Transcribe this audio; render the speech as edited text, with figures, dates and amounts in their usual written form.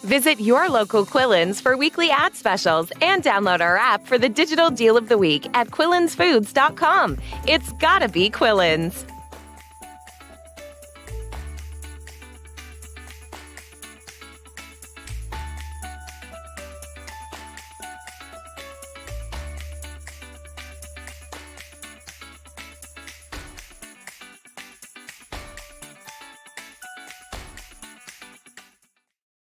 Visit your local Quillins for weekly ad specials and download our app for the digital deal of the week at quillinsfoods.com. It's gotta be Quillins.